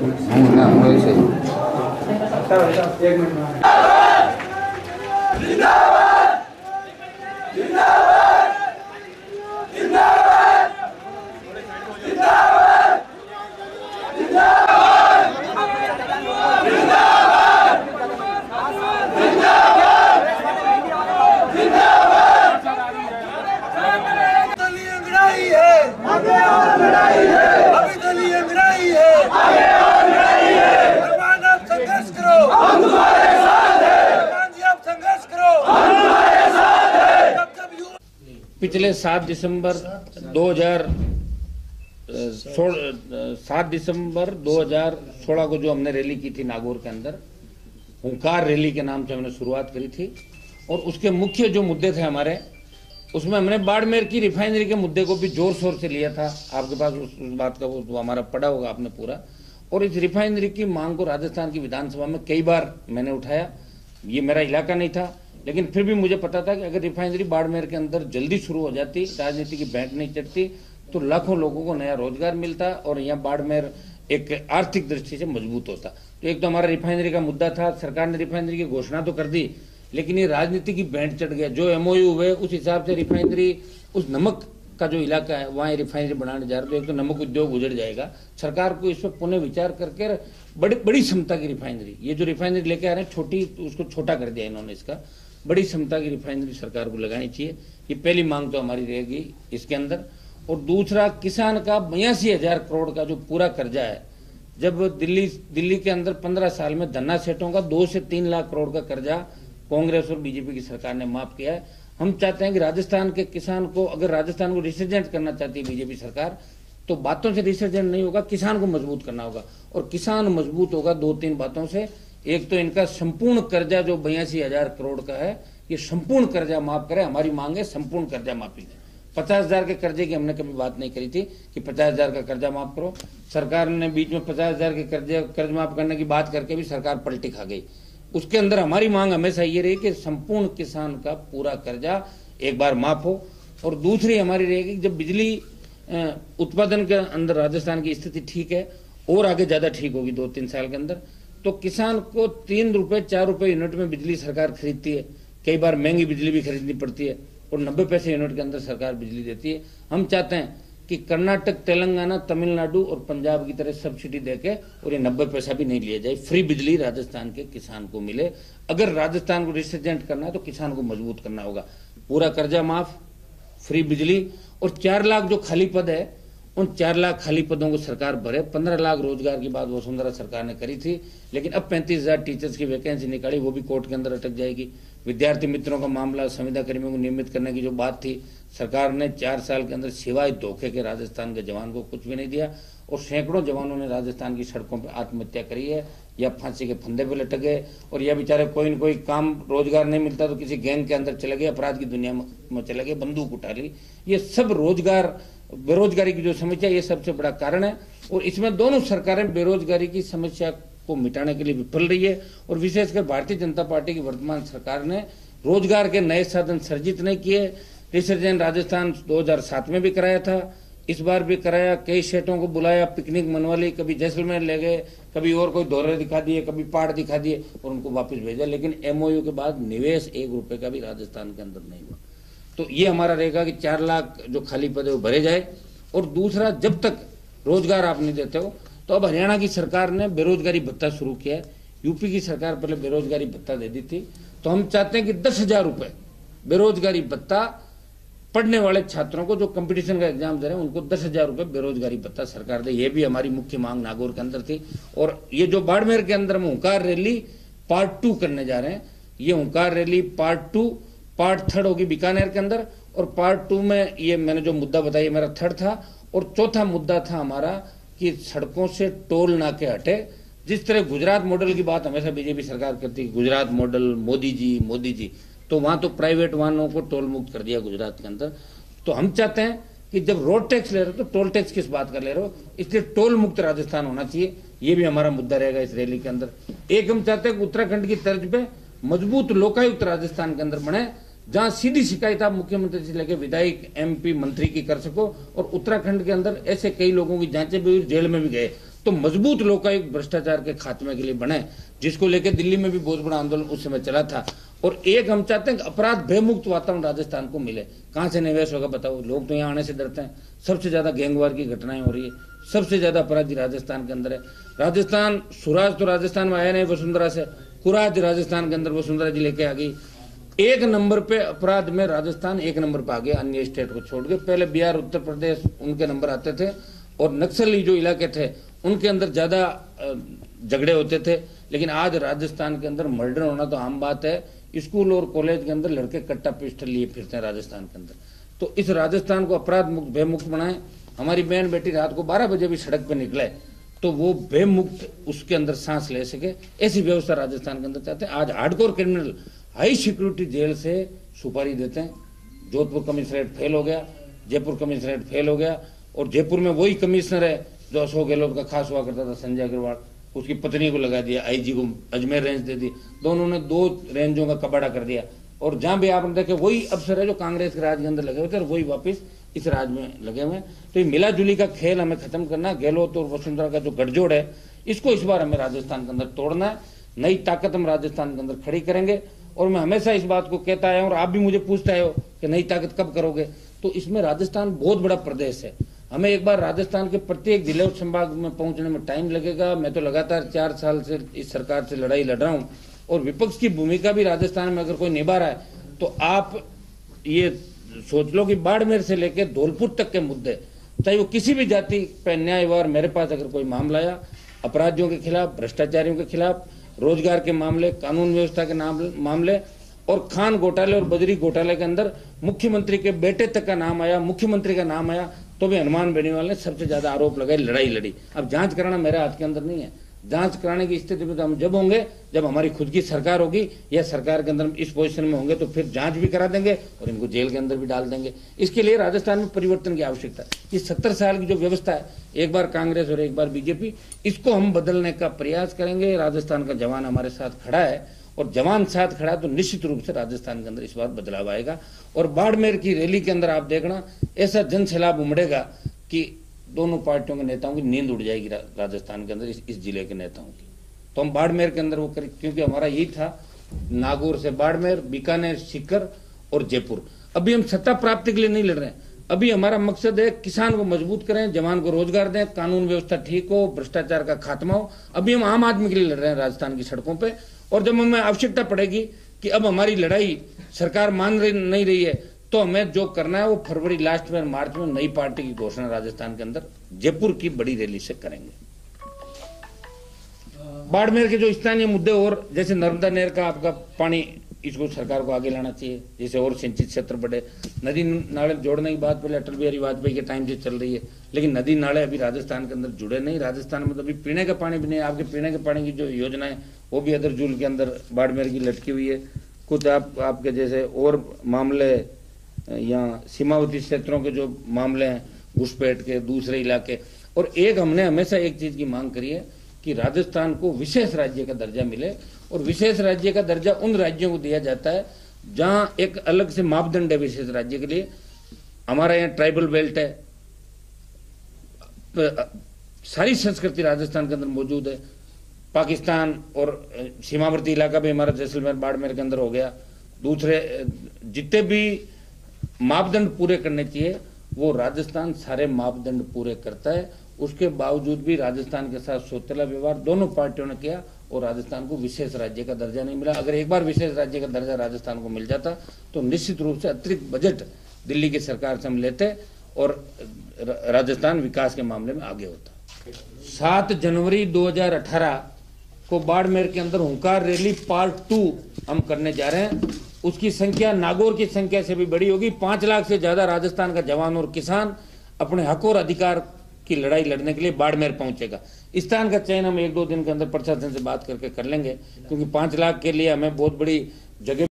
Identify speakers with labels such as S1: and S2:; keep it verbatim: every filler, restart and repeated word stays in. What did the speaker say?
S1: हूँ ना हूँ ऐसे
S2: पिछले सात दिसंबर दो हजार सात दिसंबर दो हजार सोलह को जो हमने रैली की थी नागौर के अंदर, हुंकार रैली के नाम से हमने शुरुआत करी थी और उसके मुख्य जो मुद्दे थे हमारे, उसमें हमने बाड़मेर की रिफाइनरी के मुद्दे को भी जोर शोर से लिया था। आपके पास उस, उस बात का वो तो हमारा पढ़ा होगा आपने पूरा। और इस रिफाइनरी की मांग को राजस्थान की विधानसभा में कई बार मैंने उठाया। ये मेरा इलाका नहीं था, लेकिन फिर भी मुझे पता था कि अगर रिफाइनरी बाड़मेर के अंदर जल्दी शुरू हो जाती, राजनीति की बैंक नहीं चढ़ती, तो लाखों लोगों को नया रोजगार मिलता और यहाँ बाड़मेर एक आर्थिक दृष्टि से मजबूत होता। तो एक तो हमारा रिफाइनरी का मुद्दा था। सरकार ने रिफाइनरी की घोषणा तो कर दी, लेकिन ये राजनीति की बैंड चढ़ गया। जो एमओयू हुए उस हिसाब से रिफाइनरी, उस नमक का जो इलाका है वहाँ रिफाइनरी बनाने जा रहे, तो एक तो नमक उद्योग उजड़ जाएगा। सरकार को इस पर पुनः विचार करके बड़ी बड़ी क्षमता की रिफाइनरी, ये जो रिफाइनरी लेके आ रहे हैं छोटी, उसको छोटा कर दिया इन्होंने। इसका बड़ी क्षमता की रिफाइनरी सरकार को लगानी चाहिए। ये पहली मांग तो हमारी रहेगी इसके अंदर। और दूसरा, किसान का बयासी हजार करोड़ का जो पूरा कर्जा है, जब दिल्ली दिल्ली के अंदर पंद्रह साल में धन्ना सेठों का दो से तीन लाख करोड़ का कर्जा कांग्रेस और बीजेपी की सरकार ने माफ किया है। हम चाहते हैं कि राजस्थान के किसान को, अगर राजस्थान को रिसर्जेंट करना चाहती है बीजेपी सरकार, तो बातों से रिसर्जेंट नहीं होगा, किसान को मजबूत करना होगा। और किसान मजबूत होगा दो तीन बातों से। एक तो इनका संपूर्ण कर्जा जो बयासी हजार करोड़ का है, ये संपूर्ण कर्जा माफ करे। हमारी मांग है संपूर्ण कर्जा माफी दे। पचास हजार के कर्जे की हमने कभी बात नहीं करी थी कि पचास हजार का कर्जा माफ करो। सरकार ने बीच में पचास हजार के कर्जे कर्ज माफ करने की बात करके भी सरकार पलटी खा गई। उसके अंदर हमारी मांग हमेशा ये रही कि संपूर्ण किसान का पूरा कर्जा एक बार माफ हो। और दूसरी हमारी रहेगी, जब बिजली उत्पादन के अंदर राजस्थान की स्थिति ठीक है और आगे ज्यादा ठीक होगी दो तीन साल के अंदर, तो किसान को तीन रुपए चार रुपए यूनिट में बिजली सरकार खरीदती है। कई बार महंगी बिजली भी खरीदनी पड़ती है और नब्बे पैसे यूनिट के अंदर सरकार बिजली देती है। हम चाहते हैं कि कर्नाटक, तेलंगाना, तमिलनाडु और पंजाब की तरह सब्सिडी देके और ये नब्बे पैसा भी नहीं लिया जाए, फ्री बिजली राजस्थान के किसान को मिले। अगर राजस्थान को रिसर्जेंट करना है तो किसान को मजबूत करना होगा। पूरा कर्जा माफ, फ्री बिजली और चार लाख जो खाली पद है, उन चार लाख खाली पदों को सरकार भरे। पंद्रह लाख रोजगार की बात वसुंधरा सरकार ने करी थी, लेकिन अब पैंतीस हजार टीचर्स की वैकेंसी निकाली, वो भी कोर्ट के अंदर अटक जाएगी। विद्यार्थी मित्रों का मामला, संविदा कर्मियों को नियमित करने की जो बात थी, सरकार ने चार साल के अंदर सिवाय धोखे के राजस्थान के जवान को कुछ भी नहीं दिया। और सैकड़ों जवानों ने राजस्थान की सड़कों पर आत्महत्या करी है या फांसी के फंदे पे लटक गए। और यह बेचारे कोई न कोई काम रोजगार नहीं मिलता तो किसी गैंग के अंदर चले गए, अपराध की दुनिया में चले गए, बंदूक उठा ली। ये सब रोजगार, बेरोजगारी की जो समस्या, ये सबसे बड़ा कारण है। और इसमें दोनों सरकारें बेरोजगारी की समस्या को मिटाने के लिए विफल रही है। और विशेषकर भारतीय जनता पार्टी की वर्तमान सरकार ने रोजगार के नए साधन सर्जित नहीं किए। रिसर्जेंट राजस्थान दो हजार सात में भी कराया था, इस बार भी कराया। कई सेठों को बुलाया, पिकनिक मनवा ली, कभी जैसलमेर ले गए, कभी और कोई दौरे दिखा दिए, कभी पहाड़ दिखा दिए और उनको वापस भेजा। लेकिन एमओयू के बाद निवेश एक रुपए का भी राजस्थान के अंदर नहीं हुआ। तो ये हमारा रहेगा कि चार लाख जो खाली पद है वो भरे जाए। और दूसरा, जब तक रोजगार आप नहीं देते हो, तो अब हरियाणा की सरकार ने बेरोजगारी भत्ता शुरू किया है। यूपी की सरकार पहले बेरोजगारी भत्ता दे दी थी, तो हम चाहते हैं कि दस हजार रुपए बेरोजगारी भत्ता पढ़ने वाले छात्रों को जो कंपटीशन का एग्जाम दे रहे हैं उनको दस हजार रुपए बेरोजगारी भत्ता सरकार दे। ये भी हमारी मुख्य मांग नागौर के अंदर थी। और ये जो बाड़मेर के अंदर हम हुंकार रैली पार्ट टू करने जा रहे हैं, ये Hunkar rally part two, part third होगी बीकानेर के अंदर। और पार्ट टू में ये मैंने जो मुद्दा बताया मेरा थर्ड था। और चौथा मुद्दा था हमारा कि सड़कों से टोल नाके हटे। जिस तरह गुजरात मॉडल की बात हमेशा बीजेपी सरकार करती है, गुजरात मॉडल, मोदी जी मोदी जी, तो वहां तो प्राइवेट वाहनों को टोल मुक्त कर दिया गुजरात के अंदर। तो हम चाहते हैं कि जब रोड टैक्स ले रहे हो तो टोल टैक्स किस बात का ले रहे हो, इसलिए टोल मुक्त राजस्थान होना चाहिए। ये भी हमारा मुद्दा रहेगा इस रैली के अंदर। एक, हम चाहते हैं कि उत्तराखंड की तर्ज पे मजबूत लोकायुक्त राजस्थान के अंदर बने, जहां सीधी शिकायत आप मुख्यमंत्री से लेकर विधायक, एमपी, मंत्री की कर सको। और उत्तराखंड के अंदर ऐसे कई लोगों की जांचें भी हुई, जेल में भी गए, तो मजबूत लोकायुक्त भ्रष्टाचार के खात्मे के लिए बने, जिसको लेकर दिल्ली में भी बहुत बड़ा आंदोलन उस समय चला था। और एक हम चाहते हैं कि अपराध भयमुक्त वातावरण राजस्थान को मिले। कहां से निवेश होगा बताओ? लोग तो यहाँ आने से डरते हैं। सबसे ज्यादा गैंगवार की घटनाएं हो रही है, सबसे ज्यादा अपराधी राजस्थान के अंदर है। राजस्थान, सुराज तो राजस्थान में आया नहीं वसुंधरा से, कुराज राजस्थान के अंदर वसुंधरा जी लेके आ गई। एक नंबर पे अपराध में राजस्थान एक नंबर पे आ गया, अन्य स्टेट को छोड़ के। पहले बिहार, उत्तर प्रदेश उनके नंबर आते थे, और नक्सली जो इलाके थे उनके अंदर ज्यादा झगड़े होते थे। लेकिन आज राजस्थान के अंदर मर्डर होना तो आम बात है। स्कूल और कॉलेज के अंदर लड़के कट्टा पिस्टल लिए फिरते हैं राजस्थान के अंदर। तो इस राजस्थान को अपराध मुक्त, भयमुक्त बनाए। हमारी बहन बेटी रात को बारह बजे भी सड़क पे निकले तो वो भयमुक्त उसके अंदर सांस ले सके, ऐसी व्यवस्था राजस्थान के अंदर चाहते हैं। आज hardcore criminal high security jail से सुपारी देते हैं। जोधपुर कमिश्नरेट फेल हो गया, जयपुर कमिश्नरेट फेल हो गया, और जयपुर में वही कमिश्नर है जो अशोक गहलोत का खास हुआ करता था, संजय अग्रवाल, उसकी पत्नी को लगा दिया, आईजी को अजमेर रेंज दे दी। दोनों ने दो रेंजों का कबाड़ा कर दिया। और जहां भी आपने देखे वही अफसर है जो कांग्रेस के राज के अंदर लगे हुए थे, और वही वापिस इस राज में लगे हुए हैं। तो ये मिला जुली का खेल हमें खत्म करना। गहलोत और वसुंधरा का जो गठजोड़ है, इसको इस बार हमें राजस्थान के अंदर तोड़ना है। नई ताकत हम राजस्थान के अंदर खड़ी करेंगे। और मैं हमेशा इस बात को कहता आया हूं, और आप भी मुझे पूछते आए हो कि नई ताकत कब करोगे। तो इसमें राजस्थान बहुत बड़ा प्रदेश है। हमें एक बार राजस्थान के प्रत्येक जिले और संभाग में पहुंचने में टाइम लगेगा। मैं तो लगातार चार साल से इस सरकार से लड़ाई लड़ रहा हूं, और विपक्ष की भूमिका भी राजस्थान में अगर कोई निभा रहा है तो आप ये सोच लो कि बाड़मेर से लेकर धौलपुर तक के मुद्दे, चाहे वो किसी भी जाति पर न्याय वार, मेरे पास अगर कोई मामला आया, अपराधियों के खिलाफ, भ्रष्टाचारियों के खिलाफ, रोजगार के मामले, कानून व्यवस्था के मामले, और खान घोटाले और बजरी घोटाले के अंदर मुख्यमंत्री के बेटे तक का नाम आया, मुख्यमंत्री का नाम आया, तो भी हनुमान बेनीवाल ने सबसे ज्यादा आरोप लगाए, लड़ाई लड़ी। अब जांच कराना मेरे हाथ के अंदर नहीं है। जांच कराने की स्थिति में तो हम जब होंगे जब हमारी खुद की सरकार होगी, या सरकार के अंदर इस पोजीशन में होंगे, तो फिर जांच भी करा देंगे और इनको जेल के अंदर भी डाल देंगे। इसके लिए राजस्थान में परिवर्तन की आवश्यकता है। ये सत्तर साल की जो व्यवस्था है, एक बार कांग्रेस और एक बार बीजेपी, इसको हम बदलने का प्रयास करेंगे। राजस्थान का जवान हमारे साथ खड़ा है, और जवान साथ खड़ा तो निश्चित रूप से राजस्थान के अंदर इस बार बदलाव आएगा। और बाड़मेर की रैली के अंदर आप देखना, ऐसा जन सैलाब उमड़ेगा कि दोनों पार्टियों के नेताओं की नींद उड़ जाएगी राजस्थान के अंदर, इस, इस जिले के नेताओं की। तो हम बाड़मेर के अंदर वो करें, क्योंकि हमारा यही था, नागौर से बाड़मेर, बीकानेर, सीकर और जयपुर। अभी हम सत्ता प्राप्ति के लिए नहीं लड़ रहे हैं। अभी हमारा मकसद है किसान को मजबूत करें, जवान को रोजगार दें, कानून व्यवस्था ठीक हो, भ्रष्टाचार का खात्मा हो। अभी हम आम आदमी के लिए लड़ रहे हैं राजस्थान की सड़कों पे। और जब हमें आवश्यकता पड़ेगी कि अब हमारी लड़ाई सरकार मान रही नहीं रही है, तो हमें जो करना है वो फरवरी लास्ट में, मार्च में नई पार्टी की घोषणा राजस्थान के अंदर जयपुर की बड़ी रैली से करेंगे। बाड़मेर के जो स्थानीय मुद्दे, और जैसे नर्मदा नहर का आपका पानी, इसको सरकार को आगे लाना चाहिए, जैसे और सिंचित क्षेत्र बढ़े। नदी नाले जोड़ने की बात पहले अटल बिहारी वाजपेयी के टाइम से चल रही है, लेकिन नदी नाले अभी राजस्थान के अंदर जुड़े नहीं। राजस्थान में तो अभी पीने का पानी भी नहीं। आपके पीने के पानी की जो योजना है वो भी अदर जूल के अंदर बाड़मेर की लटकी हुई है। कुछ आप आपके जैसे और मामले, यहाँ सीमावर्ती क्षेत्रों के जो मामले हैं, घुसपैठ के, दूसरे इलाके। और एक हमने हमेशा एक चीज की मांग करी है कि राजस्थान को विशेष राज्य का दर्जा मिले। और विशेष राज्य का दर्जा उन राज्यों को दिया जाता है जहां एक अलग से मापदंड है विशेष राज्य के लिए। हमारा यहाँ ट्राइबल बेल्ट है, सारी संस्कृति राजस्थान के अंदर मौजूद है। पाकिस्तान और सीमावर्ती इलाका भी हमारा जैसलमेर, बाड़मेर के अंदर हो गया। दूसरे जितने भी मापदंड पूरे करने चाहिए वो राजस्थान सारे मापदंड पूरे करता है। उसके बावजूद भी राजस्थान के साथ सौतेला व्यवहार दोनों पार्टियों ने किया, और राजस्थान को विशेष राज्य का दर्जा नहीं मिला। अगर एक बार विशेष राज्य का दर्जा राजस्थान को मिल जाता तो निश्चित रूप से अतिरिक्त बजट दिल्ली की सरकार से हम लेते, और राजस्थान विकास के मामले में आगे होता। सात जनवरी दो हजार अठारह को बाड़मेर के अंदर हुंकार रैली पार्ट टू हम करने जा रहे हैं। उसकी संख्या नागौर की संख्या से भी बड़ी होगी। पांच लाख से ज्यादा राजस्थान का जवान और किसान अपने हक और अधिकार की लड़ाई लड़ने के लिए बाड़मेर पहुंचेगा। स्थान का चयन हम एक दो दिन के अंदर प्रशासन से बात करके कर लेंगे, क्योंकि पांच लाख के लिए हमें बहुत बड़ी जगह